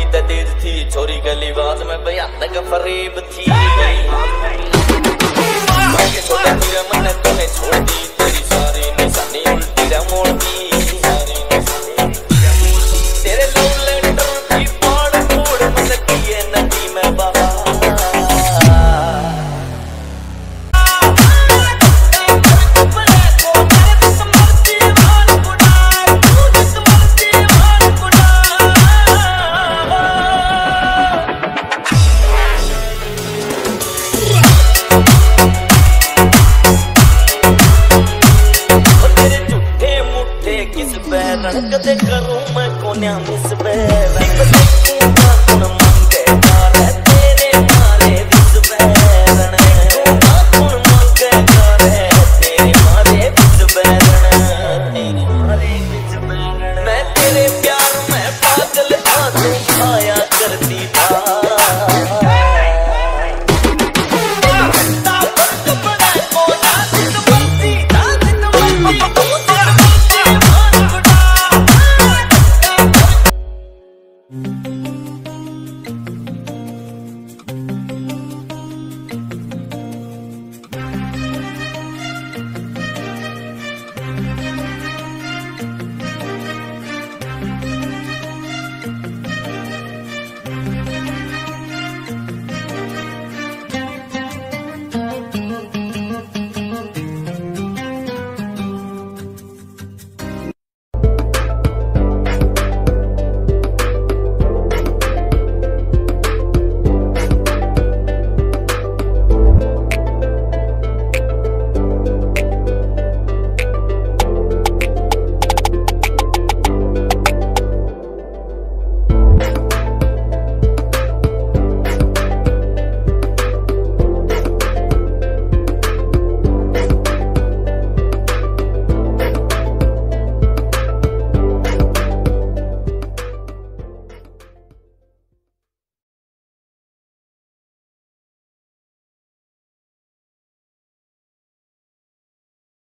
तो तेज थी, छोरी के लिबास में भयानक फरेब थी। मैंने तुम्हें छोड़ दी, तेरी सारी निशानी उल्टी मोड़ दी। तेरे लव लेटर की पाड़ फोड़ मन किए नदी में बहा। रंग दे करूं मैं कोन्या मिस बे